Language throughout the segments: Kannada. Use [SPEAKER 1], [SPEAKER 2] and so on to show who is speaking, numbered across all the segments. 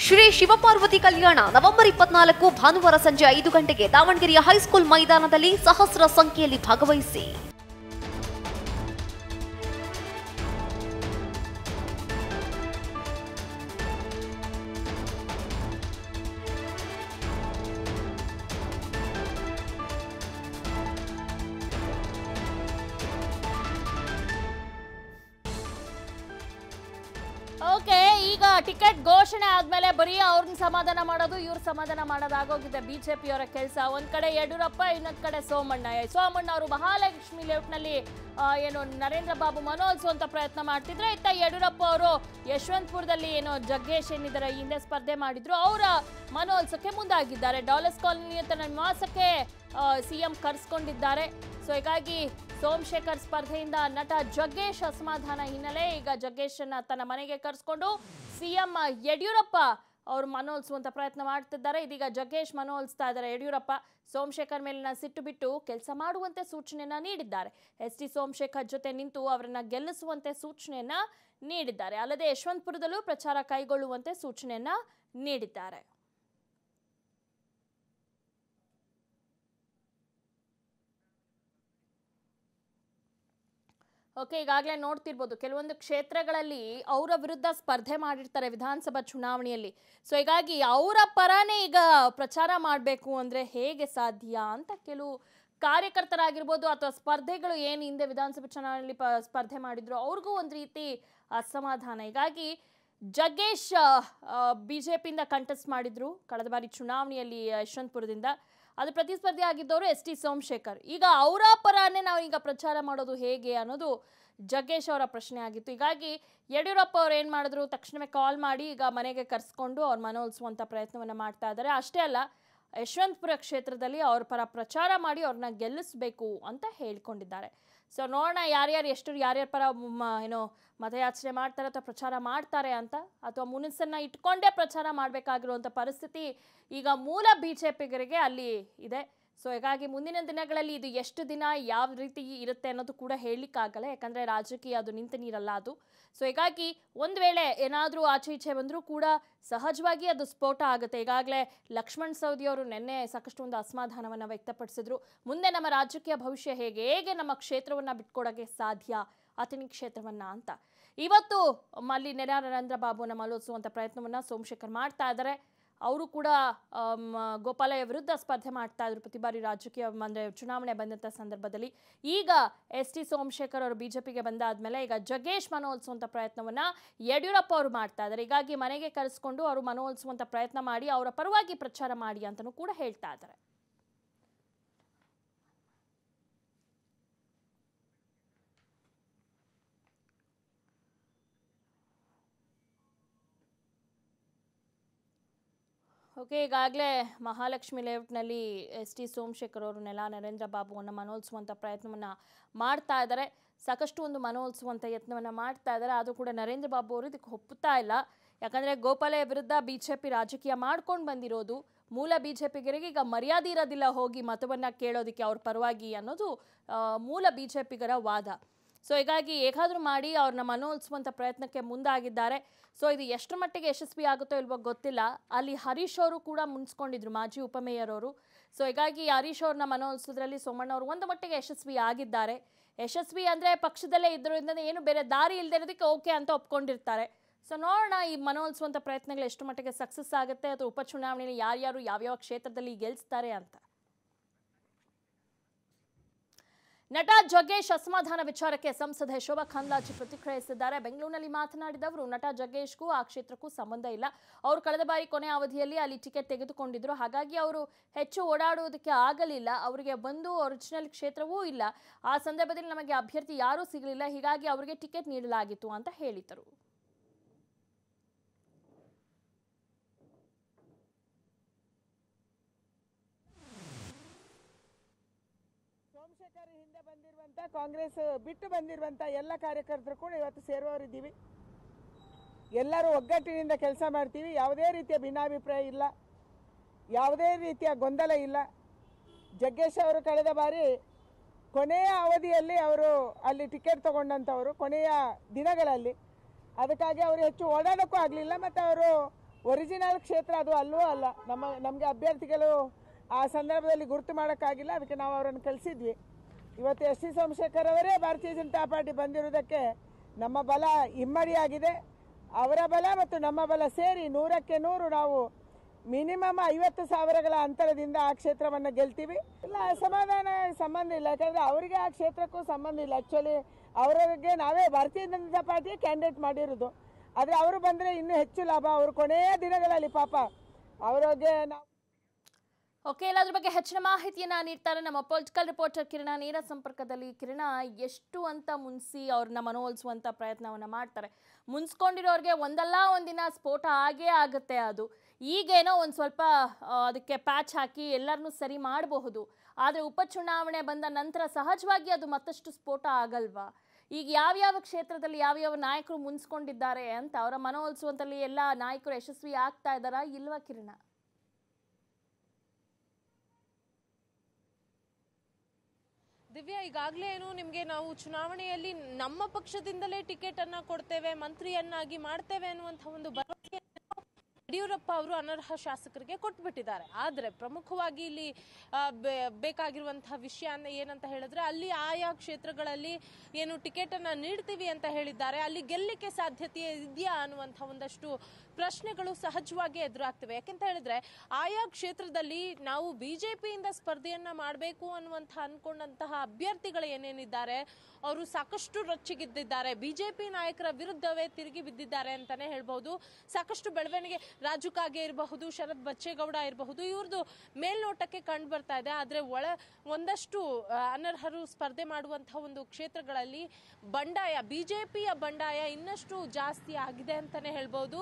[SPEAKER 1] ಶ್ರೀ ಶಿವಪಾರ್ವತಿ ಕಲ್ಯಾಣ ನವೆಂಬರ್ 24 ಭಾನುವಾರ ಸಂಜೆ 5 ಗಂಟೆಗೆ ದಾವಣಗೆರೆಯ ಹೈಸ್ಕೂಲ್ ಮೈದಾನದಲ್ಲಿ ಸಹಸ್ರ ಸಂಖ್ಯೆಯಲ್ಲಿ ಭಾಗವಹಿಸಿ.
[SPEAKER 2] ಓಕೆ, ಈಗ ಟಿಕೆಟ್ ಘೋಷಣೆ ಆದ್ಮೇಲೆ ಬರೀ ಅವ್ರನ್ನ ಸಮಾಧಾನ ಮಾಡೋದು ಇವ್ರ ಸಮಾಧಾನ ಮಾಡೋದಾಗೋಗಿದೆ ಬಿಜೆಪಿಯವರ ಕೆಲಸ. ಒಂದ್ ಕಡೆ ಯಡಿಯೂರಪ್ಪ, ಇನ್ನೊಂದ್ ಕಡೆ ಸೋಮಣ್ಣ ಅವರು ಮಹಾಲಕ್ಷ್ಮಿ ಲೇಔಟ್ನಲ್ಲಿ ಏನು ನರೇಂದ್ರ ಬಾಬು ಮನವೊಲಿಸುವಂತ ಪ್ರಯತ್ನ ಮಾಡ್ತಿದ್ರೆ, ಇತ್ತ ಯಡಿಯೂರಪ್ಪ ಅವರು ಯಶವಂತಪುರದಲ್ಲಿ ಏನೋ ಜಗ್ಗೇಶ್ ಏನಿದ್ದಾರೆ ಹಿಂದೆ ಸ್ಪರ್ಧೆ ಮಾಡಿದ್ರು, ಅವರ ಮನವೊಲಿಸಕ್ಕೆ ಮುಂದಾಗಿದ್ದಾರೆ. ಡಾಲರ್ಸ್ ಕಾಲೋನಿ ತನ್ನ ನಿವಾಸಕ್ಕೆ ಸಿಎಂ ಕರೆಸ್ಕೊಂಡಿದ್ದಾರೆ. ಸೊ ಹೀಗಾಗಿ ಸೋಮಶೇಖರ್ ಸ್ಪರ್ಧೆಯಿಂದ ನಟ ಜಗ್ಗೇಶ್ ಅಸಮಾಧಾನ ಹಿನ್ನೆಲೆ ಈಗ ಜಗ್ಗೇಶನ್ನ ತನ್ನ ಮನೆಗೆ ಕರೆಸ್ಕೊಂಡು ಸಿಎಂ ಯಡಿಯೂರಪ್ಪ ಅವರು ಮನವೊಲಿಸುವಂತ ಪ್ರಯತ್ನ ಮಾಡ್ತಿದ್ದಾರೆ. ಇದೀಗ ಜಗ್ಗೇಶ್ ಮನವೊಲಿಸ್ತಾ ಇದ್ದಾರೆ ಯಡಿಯೂರಪ್ಪ. ಸೋಮಶೇಖರ್ ಮೇಲಿನ ಸಿಟ್ಟು ಬಿಟ್ಟು ಕೆಲಸ ಮಾಡುವಂತೆ ಸೂಚನೆಯನ್ನ ನೀಡಿದ್ದಾರೆ. ಎಸ್.ಟಿ. ಸೋಮಶೇಖರ್ ಜೊತೆ ನಿಂತು ಅವರನ್ನ ಗೆಲ್ಲಿಸುವಂತೆ ಸೂಚನೆಯನ್ನ ನೀಡಿದ್ದಾರೆ. ಅಲ್ಲದೆ ಯಶವಂತಪುರದಲ್ಲೂ ಪ್ರಚಾರ ಕೈಗೊಳ್ಳುವಂತೆ ಸೂಚನೆಯನ್ನ ನೀಡಿದ್ದಾರೆ. ಓಕೆ, ಈಗಾಗಲೇ ನೋಡ್ತಿರ್ಬೋದು ಕೆಲವೊಂದು ಕ್ಷೇತ್ರಗಳಲ್ಲಿ ಅವರ ವಿರುದ್ಧ ಸ್ಪರ್ಧೆ ಮಾಡಿರ್ತಾರೆ ವಿಧಾನಸಭಾ ಚುನಾವಣೆಯಲ್ಲಿ. ಸೊ ಹೀಗಾಗಿ ಅವರ ಪರನೇ ಈಗ ಪ್ರಚಾರ ಮಾಡಬೇಕು ಅಂದರೆ ಹೇಗೆ ಸಾಧ್ಯ ಅಂತ ಕೆಲವು ಕಾರ್ಯಕರ್ತರಾಗಿರ್ಬೋದು ಅಥವಾ ಸ್ಪರ್ಧೆಗಳು ಏನು ಹಿಂದೆ ವಿಧಾನಸಭಾ ಚುನಾವಣೆಯಲ್ಲಿ ಸ್ಪರ್ಧೆ ಮಾಡಿದ್ರು ಅವ್ರಿಗೂ ಒಂದು ರೀತಿ ಅಸಮಾಧಾನ. ಹೀಗಾಗಿ ಜಗ್ಗೇಶ್ ಬಿಜೆಪಿಯಿಂದ ಕಂಟೆಸ್ಟ್ ಮಾಡಿದ್ರು ಕಳೆದ ಬಾರಿ ಚುನಾವಣೆಯಲ್ಲಿ ಯಶವಂತಪುರದಿಂದ. ಅದು ಪ್ರತಿಸ್ಪರ್ಧಿ ಆಗಿದ್ದವರು ಎಸ್.ಟಿ. ಸೋಮಶೇಖರ್. ಈಗ ಅವರ ಪರನೇ ನಾವು ಈಗ ಪ್ರಚಾರ ಮಾಡೋದು ಹೇಗೆ ಅನ್ನೋದು ಜಗ್ಗೇಶ್ ಅವರ ಪ್ರಶ್ನೆ ಆಗಿತ್ತು. ಹೀಗಾಗಿ ಯಡಿಯೂರಪ್ಪ ಅವ್ರು ಏನು ಮಾಡಿದ್ರು, ತಕ್ಷಣವೇ ಕಾಲ್ ಮಾಡಿ ಈಗ ಮನೆಗೆ ಕರೆಸ್ಕೊಂಡು ಅವ್ರ ಮನವೊಲಿಸುವಂಥ ಪ್ರಯತ್ನವನ್ನು ಮಾಡ್ತಾ ಇದ್ದಾರೆ. ಅಷ್ಟೇ ಅಲ್ಲ, ಯಶವಂತಪುರ ಕ್ಷೇತ್ರದಲ್ಲಿ ಅವ್ರ ಪರ ಪ್ರಚಾರ ಮಾಡಿ ಅವ್ರನ್ನ ಗೆಲ್ಲಿಸಬೇಕು ಅಂತ ಹೇಳ್ಕೊಂಡಿದ್ದಾರೆ. ಸೊ ನೋಡೋಣ ಯಾರ್ಯಾರ ಪರ ಏನೋ ಮತಯಾಚನೆ ಮಾಡ್ತಾರೆ ಅಥವಾ ಪ್ರಚಾರ ಮಾಡ್ತಾರೆ ಅಂತ, ಅಥವಾ ಮುನಿಸನ್ನ ಇಟ್ಕೊಂಡೇ ಪ್ರಚಾರ ಮಾಡಬೇಕಾಗಿರುವಂಥ ಪರಿಸ್ಥಿತಿ ಈಗ ಮೂಲ ಬಿಜೆಪಿಗರಿಗೆ ಅಲ್ಲಿ ಇದೆ. ಸೊ ಹೀಗಾಗಿ ಮುಂದಿನ ದಿನಗಳಲ್ಲಿ ಇದು ಎಷ್ಟು ದಿನ ಯಾವ ರೀತಿ ಇರುತ್ತೆ ಅನ್ನೋದು ಕೂಡ ಹೇಳಲಿಕ್ಕಾಗಲ್ಲ, ಯಾಕಂದರೆ ರಾಜಕೀಯ ಅದು ನಿಂತ ನೀರಲ್ಲ ಅದು. ಸೊ ಹೀಗಾಗಿ ಒಂದು ವೇಳೆ ಏನಾದರೂ ಆಚೆ ಈಚೆ ಬಂದರೂ ಕೂಡ ಸಹಜವಾಗಿ ಅದು ಸ್ಫೋಟ ಆಗುತ್ತೆ. ಈಗಾಗಲೇ ಲಕ್ಷ್ಮಣ್ ಸವದಿ ಅವರು ನಿನ್ನೆ ಸಾಕಷ್ಟು ಒಂದು ಅಸಮಾಧಾನವನ್ನು ವ್ಯಕ್ತಪಡಿಸಿದ್ರು. ಮುಂದೆ ನಮ್ಮ ರಾಜಕೀಯ ಭವಿಷ್ಯ ಹೇಗೆ ನಮ್ಮ ಕ್ಷೇತ್ರವನ್ನು ಬಿಟ್ಕೊಡೋಕ್ಕೆ ಸಾಧ್ಯ, ಅಥಣಿ ಕ್ಷೇತ್ರವನ್ನು ಅಂತ. ಇವತ್ತು ಅಲ್ಲಿ ನರೇಂದ್ರ ಬಾಬುನ ಮನವೊಲಿಸುವಂಥ ಪ್ರಯತ್ನವನ್ನು ಸೋಮಶೇಖರ್ ಮಾಡ್ತಾ ಇದ್ದಾರೆ. ಅವರು ಕೂಡ ಗೋಪಾಲಯ್ಯ ವಿರುದ್ಧ ಸ್ಪರ್ಧೆ ಮಾಡ್ತಾ ಇದ್ರು ಪ್ರತಿ ಬಾರಿ ರಾಜಕೀಯ ಅಂದರೆ ಚುನಾವಣೆ ಬಂದಂಥ ಸಂದರ್ಭದಲ್ಲಿ. ಈಗ ಎಸ್.ಟಿ. ಸೋಮಶೇಖರ್ ಅವರು ಬಿಜೆಪಿಗೆ ಬಂದಾದ್ಮೇಲೆ ಈಗ ಜಗ್ಗೇಶ್ ಮನವೊಲಿಸುವಂಥ ಪ್ರಯತ್ನವನ್ನ ಯಡಿಯೂರಪ್ಪ ಅವರು ಮಾಡ್ತಾ ಇದ್ದಾರೆ. ಹೀಗಾಗಿ ಮನೆಗೆ ಕರೆಸ್ಕೊಂಡು ಅವರು ಮನವೊಲಿಸುವಂಥ ಪ್ರಯತ್ನ ಮಾಡಿ ಅವರ ಪರವಾಗಿ ಪ್ರಚಾರ ಮಾಡಿ ಅಂತಲೂ ಕೂಡ ಹೇಳ್ತಾ ಇದ್ದಾರೆ. ಓಕೆ, ಈಗಾಗಲೇ ಮಹಾಲಕ್ಷ್ಮಿ ಲೇಔಟ್ನಲ್ಲಿ ಎಸ್.ಟಿ. ಸೋಮಶೇಖರ್ ಅವರು ನರೇಂದ್ರ ಬಾಬುವನ್ನು ಮನವೊಲಿಸುವಂಥ ಪ್ರಯತ್ನವನ್ನು ಮಾಡ್ತಾ ಇದ್ದಾರೆ. ಸಾಕಷ್ಟು ಒಂದು ಮನವೊಲಿಸುವಂಥ ಯತ್ನವನ್ನು ಮಾಡ್ತಾ ಇದ್ದಾರೆ. ಆದರೂ ಕೂಡ ನರೇಂದ್ರ ಬಾಬು ಅವರು ಇದಕ್ಕೆ ಒಪ್ಪುತ್ತಾ ಇಲ್ಲ. ಯಾಕಂದರೆ ಗೋಪಾಲಯ್ಯ ವಿರುದ್ಧ ಬಿಜೆಪಿ ರಾಜಕೀಯ ಮಾಡ್ಕೊಂಡು ಬಂದಿರೋದು, ಮೂಲ ಬಿಜೆಪಿಗರಿಗೆ ಈಗ ಮರ್ಯಾದೆ ಇರೋದಿಲ್ಲ ಹೋಗಿ ಮತವನ್ನು ಕೇಳೋದಕ್ಕೆ ಅವ್ರ ಪರವಾಗಿ ಅನ್ನೋದು ಮೂಲ ಬಿಜೆಪಿಗರ ವಾದ. ಸೊ ಹೀಗಾಗಿ ಹೇಗಾದರೂ ಮಾಡಿ ಅವ್ರನ್ನ ಮನವೊಲಿಸುವಂಥ ಪ್ರಯತ್ನಕ್ಕೆ ಮುಂದಾಗಿದ್ದಾರೆ. ಸೊ ಇದು ಎಷ್ಟು ಮಟ್ಟಿಗೆ ಯಶಸ್ವಿ ಆಗುತ್ತೋ ಇಲ್ವೋ ಗೊತ್ತಿಲ್ಲ. ಅಲ್ಲಿ ಹರೀಶ್ ಅವರು ಕೂಡ ಮುನ್ಸ್ಕೊಂಡಿದ್ರು, ಮಾಜಿ ಉಪಮೇಯರ್ ಅವರು. ಸೊ ಹೀಗಾಗಿ ಹರೀಶ್ ಅವ್ರನ್ನ ಮನವೊಲಿಸೋದ್ರಲ್ಲಿ ಸೋಮಣ್ಣ ಅವರು ಒಂದು ಮಟ್ಟಿಗೆ ಯಶಸ್ವಿ ಆಗಿದ್ದಾರೆ. ಯಶಸ್ವಿ ಅಂದರೆ ಪಕ್ಷದಲ್ಲೇ ಇದ್ರಿಂದ ಏನು ಬೇರೆ ದಾರಿ ಇಲ್ಲದೆ ಇರೋದಕ್ಕೆ ಓಕೆ ಅಂತ ಒಪ್ಕೊಂಡಿರ್ತಾರೆ. ಸೊ ನೋಡೋಣ ಈ ಮನವೊಲಿಸುವಂಥ ಪ್ರಯತ್ನಗಳು ಎಷ್ಟು ಮಟ್ಟಿಗೆ ಸಕ್ಸಸ್ ಆಗುತ್ತೆ, ಅಥವಾ ಉಪಚುನಾವಣೆಯಲ್ಲಿ ಯಾರ್ಯಾರು ಯಾವ್ಯಾವ ಕ್ಷೇತ್ರದಲ್ಲಿ ಗೆಲ್ಲಿಸ್ತಾರೆ ಅಂತ. ನಟ ಜಗ್ಗೇಶ್ ಅಸಮಾಧಾನ ವಿಚಾರಕ್ಕೆ ಸಂಸದೆ ಶೋಭಾ ಕರಂದ್ಲಾಜೆ ಪ್ರತಿಕ್ರಿಯಿಸಿದ್ದಾರೆ. ಬೆಂಗಳೂರಿನಲ್ಲಿ ಮಾತನಾಡಿದ ಅವರು, ನಟ ಜಗ್ಗೇಶ್ಗೂ ಆ ಕ್ಷೇತ್ರಕ್ಕೂ ಸಂಬಂಧ ಇಲ್ಲ. ಅವರು ಕಳೆದ ಬಾರಿ ಕೊನೆ ಅವಧಿಯಲ್ಲಿ ಅಲ್ಲಿ ಟಿಕೆಟ್ ತೆಗೆದುಕೊಂಡಿದ್ರು. ಹಾಗಾಗಿ ಅವರು ಹೆಚ್ಚು ಓಡಾಡುವುದಕ್ಕೆ ಆಗಲಿಲ್ಲ. ಅವರಿಗೆ ಒಂದು ಒರಿಜಿನಲ್ ಕ್ಷೇತ್ರವೂ ಇಲ್ಲ. ಆ ಸಂದರ್ಭದಲ್ಲಿ ನಮಗೆ ಅಭ್ಯರ್ಥಿ ಯಾರೂ ಸಿಗಲಿಲ್ಲ. ಹೀಗಾಗಿ ಅವರಿಗೆ ಟಿಕೆಟ್ ನೀಡಲಾಗಿತ್ತು ಅಂತ ಹೇಳಿದರು.
[SPEAKER 3] ಸೋಮಶೇಖರ್ ಹಿಂದೆ ಬಂದಿರುವಂತ ಕಾಂಗ್ರೆಸ್ ಬಿಟ್ಟು ಬಂದಿರುವಂತ ಎಲ್ಲ ಕಾರ್ಯಕರ್ತರು ಕೂಡ ಇವತ್ತು ಸೇರುವವರಿದ್ದೀವಿ. ಎಲ್ಲರೂ ಒಗ್ಗಟ್ಟಿನಿಂದ ಕೆಲಸ ಮಾಡ್ತೀವಿ. ಯಾವುದೇ ರೀತಿಯ ಭಿನ್ನಾಭಿಪ್ರಾಯ ಇಲ್ಲ, ಯಾವುದೇ ರೀತಿಯ ಗೊಂದಲ ಇಲ್ಲ. ಜಗ್ಗೇಶ್ ಅವರು ಕಳೆದ ಬಾರಿ ಕೊನೆಯ ಅವಧಿಯಲ್ಲಿ ಅವರು ಅಲ್ಲಿ ಟಿಕೆಟ್ ತಗೊಂಡಂಥವರು, ಕೊನೆಯ ದಿನಗಳಲ್ಲಿ. ಅದಕ್ಕಾಗಿ ಅವರು ಹೆಚ್ಚು ಓಡಾಡೋಕ್ಕೂ ಆಗಲಿಲ್ಲ ಮತ್ತು ಅವರು ಒರಿಜಿನಲ್ ಕ್ಷೇತ್ರ ಅದು ಅಲ್ಲವೂ ಅಲ್ಲ. ನಮಗೆ ಅಭ್ಯರ್ಥಿಗಳು ಆ ಸಂದರ್ಭದಲ್ಲಿ ಗುರುತು ಮಾಡೋಕ್ಕಾಗಿಲ್ಲ, ಅದಕ್ಕೆ ನಾವು ಅವರನ್ನು ಕಳಿಸಿದ್ವಿ. ಇವತ್ತು ಎಸ್ ಟಿ ಸೋಮಶೇಖರ್ ಅವರೇ ಭಾರತೀಯ ಜನತಾ ಪಾರ್ಟಿ ಬಂದಿರುವುದಕ್ಕೆ ನಮ್ಮ ಬಲ ಇಮ್ಮಡಿಯಾಗಿದೆ. ಅವರ ಬಲ ಮತ್ತು ನಮ್ಮ ಬಲ ಸೇರಿ 100ಕ್ಕೆ 100 ನಾವು ಮಿನಿಮಮ್ 50,000ಗಳ ಅಂತರದಿಂದ ಆ ಕ್ಷೇತ್ರವನ್ನು ಗೆಲ್ತೀವಿ. ಇಲ್ಲ, ಅಸಮಾಧಾನ ಸಂಬಂಧ ಇಲ್ಲ, ಯಾಕಂದರೆ ಅವರಿಗೆ ಆ ಕ್ಷೇತ್ರಕ್ಕೂ ಸಂಬಂಧ ಇಲ್ಲ. ಆ್ಯಕ್ಚುಲಿ ಅವರಿಗೆ ನಾವೇ ಭಾರತೀಯ ಜನತಾ ಪಾರ್ಟಿ ಕ್ಯಾಂಡಿಡೇಟ್ ಮಾಡಿರೋದು. ಆದರೆ ಅವರು ಬಂದರೆ ಇನ್ನೂ ಹೆಚ್ಚು ಲಾಭ. ಅವರು ಕೊನೆಯ ದಿನಗಳಲ್ಲಿ ಪಾಪ ಅವರಿಗೆ ನಾವು
[SPEAKER 2] ಓಕೆ, ಎಲ್ಲದ್ರ ಬಗ್ಗೆ ಹೆಚ್ಚಿನ ಮಾಹಿತಿಯನ್ನ ನೀಡ್ತಾರೆ ನಮ್ಮ ಪೊಲಿಟಿಕಲ್ ರಿಪೋರ್ಟರ್ ಕಿರಣ ನೇರ ಸಂಪರ್ಕದಲ್ಲಿ. ಕಿರಣ, ಎಷ್ಟು ಅಂತ ಮುನ್ಸಿ ಅವ್ರನ್ನ ಮನವೊಲಿಸುವಂಥ ಪ್ರಯತ್ನವನ್ನು ಮಾಡ್ತಾರೆ. ಮುನ್ಸ್ಕೊಂಡಿರೋರಿಗೆ ಒಂದಲ್ಲ ಒಂದಿನ ಸ್ಫೋಟ ಆಗೇ ಆಗುತ್ತೆ. ಅದು ಈಗೇನೋ ಒಂದು ಸ್ವಲ್ಪ ಅದಕ್ಕೆ ಪ್ಯಾಚ್ ಹಾಕಿ ಎಲ್ಲರನ್ನೂ ಸರಿ ಮಾಡಬಹುದು. ಆದರೆ ಉಪಚುನಾವಣೆ ಬಂದ ನಂತರ ಸಹಜವಾಗಿ ಅದು ಮತ್ತಷ್ಟು ಸ್ಫೋಟ ಆಗಲ್ವಾ? ಈಗ ಯಾವ್ಯಾವ ಕ್ಷೇತ್ರದಲ್ಲಿ ಯಾವ್ಯಾವ ನಾಯಕರು ಮುನ್ಸ್ಕೊಂಡಿದ್ದಾರೆ ಅಂತ ಅವರ ಮನವೊಲಿಸುವಂತಲ್ಲಿ ಎಲ್ಲ ನಾಯಕರು ಯಶಸ್ವಿ ಆಗ್ತಾ ಇದ್ದಾರಾ ಇಲ್ವಾ ಕಿರಣ?
[SPEAKER 4] ದಿವ್ಯಾ, ಈಗಾಗಲೇ ಏನು ನಿಮಗೆ ನಾವು ಚುನಾವಣೆಯಲ್ಲಿ ನಮ್ಮ ಪಕ್ಷದಿಂದಲೇ ಟಿಕೆಟ್ ಅನ್ನ ಕೊಡ್ತೇವೆ, ಮಂತ್ರಿಯನ್ನಾಗಿ ಮಾಡ್ತೇವೆ ಅನ್ನುವಂಥ ಒಂದು ಭರವಸೆ ಯಡಿಯೂರಪ್ಪ ಅವರು ಅನರ್ಹ ಶಾಸಕರಿಗೆ ಕೊಟ್ಬಿಟ್ಟಿದ್ದಾರೆ. ಆದರೆ ಪ್ರಮುಖವಾಗಿ ಇಲ್ಲಿ ಬೇಕಾಗಿರುವಂತಹ ವಿಷಯ ಏನಂತ ಹೇಳಿದ್ರೆ, ಅಲ್ಲಿ ಆಯಾ ಕ್ಷೇತ್ರಗಳಲ್ಲಿ ಏನು ಟಿಕೆಟ್ ಅನ್ನ ನೀಡ್ತೀವಿ ಅಂತ ಹೇಳಿದ್ದಾರೆ, ಅಲ್ಲಿ ಗೆಲ್ಲಲಿಕ್ಕೆ ಸಾಧ್ಯತೆ ಇದೆಯಾ ಅನ್ನುವಂಥ ಒಂದಷ್ಟು ಪ್ರಶ್ನೆಗಳು ಸಹಜವಾಗಿ ಎದುರಾಗ್ತವೆ. ಯಾಕೆಂತ ಹೇಳಿದ್ರೆ ಆಯಾ ಕ್ಷೇತ್ರದಲ್ಲಿ ನಾವು ಬಿಜೆಪಿಯಿಂದ ಸ್ಪರ್ಧೆಯನ್ನ ಮಾಡಬೇಕು ಅನ್ಕೊಂಡಂತಹ ಅಭ್ಯರ್ಥಿಗಳು ಏನೇನಿದ್ದಾರೆ ಅವರು ಸಾಕಷ್ಟು ರೊಚ್ಚಿಗಿದ್ದಾರೆ. ಬಿಜೆಪಿ ನಾಯಕರ ವಿರುದ್ಧವೇ ತಿರುಗಿ ಬಿದ್ದಿದ್ದಾರೆ ಅಂತಾನೆ ಹೇಳ್ಬಹುದು. ಸಾಕಷ್ಟು ಬೆಳವಣಿಗೆ ರಾಜು ಕಾಗೆ ಇರಬಹುದು, ಶರತ್ ಬಚ್ಚೇಗೌಡ ಇರಬಹುದು, ಇವ್ರದ್ದು ಮೇಲ್ನೋಟಕ್ಕೆ ಕಂಡು ಬರ್ತಾ ಇದೆ. ಆದ್ರೆ ಒಂದಷ್ಟು ಅನರ್ಹರು ಸ್ಪರ್ಧೆ ಮಾಡುವಂತಹ ಒಂದು ಕ್ಷೇತ್ರಗಳಲ್ಲಿ ಬಂಡಾಯ, ಬಿಜೆಪಿಯ ಬಂಡಾಯ ಇನ್ನಷ್ಟು ಜಾಸ್ತಿ ಆಗಿದೆ ಅಂತಾನೆ ಹೇಳ್ಬಹುದು.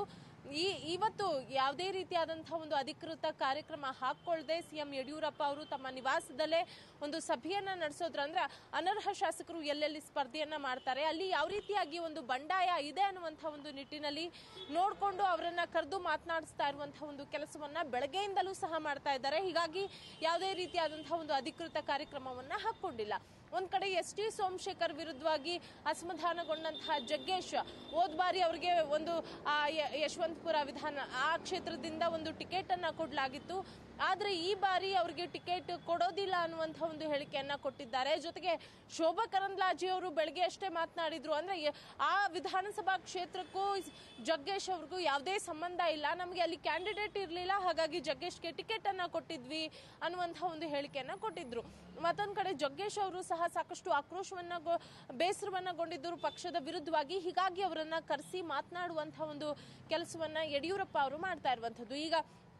[SPEAKER 4] ಇವತ್ತು ಯಾವುದೇ ರೀತಿಯಾದಂತಹ ಒಂದು ಅಧಿಕೃತ ಕಾರ್ಯಕ್ರಮ ಹಾಕೊಳ್ಳದೆ ಸಿಎಂ ಯಡಿಯೂರಪ್ಪ ಅವರು ತಮ್ಮ ನಿವಾಸದಲ್ಲೇ ಒಂದು ಸಭೆಯನ್ನ ನಡೆಸೋದ್ರ ಅಂದ್ರೆ ಅನರ್ಹ ಶಾಸಕರು ಎಲ್ಲೆಲ್ಲಿ ಸ್ಪರ್ಧೆಯನ್ನ ಮಾಡ್ತಾರೆ, ಅಲ್ಲಿ ಯಾವ ರೀತಿಯಾಗಿ ಒಂದು ಬಂಡಾಯ ಇದೆ ಅನ್ನುವಂತಹ ಒಂದು ನಿಟ್ಟಿನಲ್ಲಿ ನೋಡ್ಕೊಂಡು ಅವರನ್ನ ಕರೆದು ಮಾತನಾಡಿಸ್ತಾ ಇರುವಂತಹ ಒಂದು ಕೆಲಸವನ್ನ ಬೆಳಗ್ಗೆಯಿಂದಲೂ ಸಹ ಮಾಡ್ತಾ ಇದ್ದಾರೆ. ಹೀಗಾಗಿ ಯಾವುದೇ ರೀತಿಯಾದಂತಹ ಒಂದು ಅಧಿಕೃತ ಕಾರ್ಯಕ್ರಮವನ್ನ ಹಾಕೊಂಡಿಲ್ಲ. ಒಂದ್ ಕಡೆ ಎಸ್ ಟಿ ಸೋಮಶೇಖರ್ ವಿರುದ್ಧವಾಗಿ ಅಸಮಾಧಾನಗೊಂಡಂತಹ ಜಗ್ಗೇಶ್ ಹೋದ ಬಾರಿ ಅವರಿಗೆ ಒಂದು ಯಶವಂತಪುರ ಆ ಕ್ಷೇತ್ರದಿಂದ ಒಂದು ಟಿಕೆಟ್ ಅನ್ನ ಕೊಡಲಾಗಿತ್ತು. ಆದ್ರೆ ಈ ಬಾರಿ ಅವರಿಗೆ ಟಿಕೆಟ್ ಕೊಡೋದಿಲ್ಲ ಅನ್ನುವಂಥ ಒಂದು ಹೇಳಿಕೆಯನ್ನ ಕೊಟ್ಟಿದ್ದಾರೆ. ಜೊತೆಗೆ ಶೋಭಾ ಕರಂದ್ಲಾಜೆ ಅವರು ಬೆಳಗ್ಗೆ ಅಷ್ಟೇ ಮಾತನಾಡಿದ್ರು, ಅಂದ್ರೆ ಆ ವಿಧಾನಸಭಾ ಕ್ಷೇತ್ರಕ್ಕೂ ಜಗ್ಗೇಶ್ ಅವ್ರಿಗೂ ಯಾವುದೇ ಸಂಬಂಧ ಇಲ್ಲ, ನಮಗೆ ಅಲ್ಲಿ ಕ್ಯಾಂಡಿಡೇಟ್ ಇರಲಿಲ್ಲ, ಹಾಗಾಗಿ ಜಗ್ಗೇಶ್ಗೆ ಟಿಕೆಟ್ ಅನ್ನ ಕೊಟ್ಟಿದ್ವಿ ಅನ್ನುವಂಥ ಒಂದು ಹೇಳಿಕೆಯನ್ನ ಕೊಟ್ಟಿದ್ರು. ಮತ್ತೊಂದ್ ಕಡೆ ಜಗ್ಗೇಶ್ ಅವರು ಸಹ ಸಾಕಷ್ಟು ಆಕ್ರೋಶವನ್ನ ಬೇಸರವನ್ನಗೊಂಡಿದ್ದರು ಪಕ್ಷದ ವಿರುದ್ಧವಾಗಿ. ಹೀಗಾಗಿ ಅವರನ್ನ ಕರೆಸಿ ಮಾತನಾಡುವಂತಹ ಒಂದು ಕೆಲಸವನ್ನ ಯಡಿಯೂರಪ್ಪ ಅವರು ಮಾಡ್ತಾ ಇರುವಂತದ್ದು. ಈಗ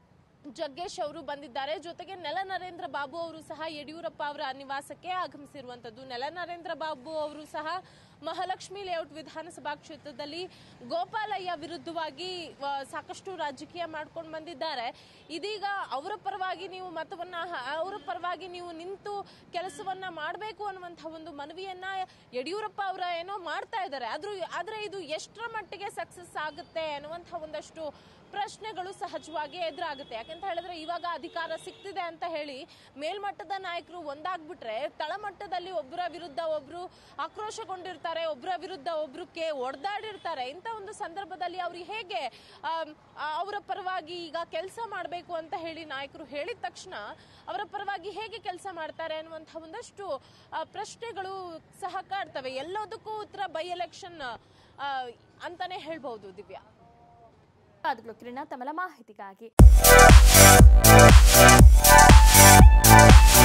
[SPEAKER 4] ಜಗ್ಗೇಶ್ ಅವರು ಬಂದಿದ್ದಾರೆ. ಜೊತೆಗೆ ನೆಲ ನರೇಂದ್ರ ಬಾಬು ಅವರು ಸಹ ಯಡಿಯೂರಪ್ಪ ಅವರ ನಿವಾಸಕ್ಕೆ ಆಗಮಿಸಿರುವಂತದ್ದು. ನೆಲ ನರೇಂದ್ರ ಬಾಬು ಅವರು ಸಹ ಮಹಾಲಕ್ಷ್ಮಿ ಲೇಔಟ್ ವಿಧಾನಸಭಾ ಕ್ಷೇತ್ರದಲ್ಲಿ ಗೋಪಾಲಯ್ಯ ವಿರುದ್ಧವಾಗಿ ಸಾಕಷ್ಟು ರಾಜಕೀಯ ಮಾಡ್ಕೊಂಡು ಬಂದಿದ್ದಾರೆ. ಇದೀಗ ಅವರ ಪರವಾಗಿ ನೀವು ಮತವನ್ನ, ಅವರ ಪರವಾಗಿ ನೀವು ನಿಂತು ಕೆಲಸವನ್ನ ಮಾಡಬೇಕು ಅನ್ನುವಂಥ ಒಂದು ಮನವಿಯನ್ನ ಯಡಿಯೂರಪ್ಪ ಅವರ ಏನೋ ಮಾಡ್ತಾ ಇದ್ದಾರೆ. ಆದ್ರೆ ಇದು ಎಷ್ಟರ ಮಟ್ಟಿಗೆ ಸಕ್ಸಸ್ ಆಗುತ್ತೆ ಅನ್ನುವಂಥ ಒಂದಷ್ಟು ಪ್ರಶ್ನೆಗಳು ಸಹಜವಾಗಿ ಎದುರಾಗುತ್ತೆ. ಯಾಕಂತ ಹೇಳಿದ್ರೆ ಇವಾಗ ಅಧಿಕಾರ ಸಿಕ್ತಿದೆ ಅಂತ ಹೇಳಿ ಮೇಲ್ಮಟ್ಟದ ನಾಯಕರು ಒಂದಾಗ್ಬಿಟ್ರೆ ತಳಮಟ್ಟದಲ್ಲಿ ಒಬ್ಬರ ವಿರುದ್ಧ ಒಬ್ರು ಆಕ್ರೋಶಗೊಂಡಿರ್ತಾರೆ, ಒಬ್ಬರ ವಿರುದ್ಧ ಒಬ್ರು ಒಡೆದಾಡಿರ್ತಾರೆ. ಇಂಥ ಒಂದು ಸಂದರ್ಭದಲ್ಲಿ ಅವ್ರಿಗೆ ಹೇಗೆ ಅವರ ಪರವಾಗಿ ಈಗ ಕೆಲಸ ಮಾಡಬೇಕು ಅಂತ ಹೇಳಿ ನಾಯಕರು ಹೇಳಿದ ತಕ್ಷಣ ಅವರ ಪರವಾಗಿ ಹೇಗೆ ಕೆಲಸ ಮಾಡ್ತಾರೆ ಅನ್ನುವಂಥ ಒಂದಷ್ಟು ಪ್ರಶ್ನೆಗಳು ಸಹ ಕಾಡ್ತವೆ. ಎಲ್ಲದಕ್ಕೂ ಉತ್ತರ ಬೈ ಎಲೆಕ್ಷನ್ ಅಂತಾನೆ ಹೇಳ್ಬಹುದು. ದಿವ್ಯಾ,
[SPEAKER 2] ಕಿರಣ, ತಮ್ಮ ಮಾಹಿತಿಗಾಗಿ